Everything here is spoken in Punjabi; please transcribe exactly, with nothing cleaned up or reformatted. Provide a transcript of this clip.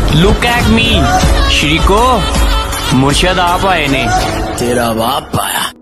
लुक एट मी श्रीको, मुर्शद आप आए ने। तेरा बाप आया।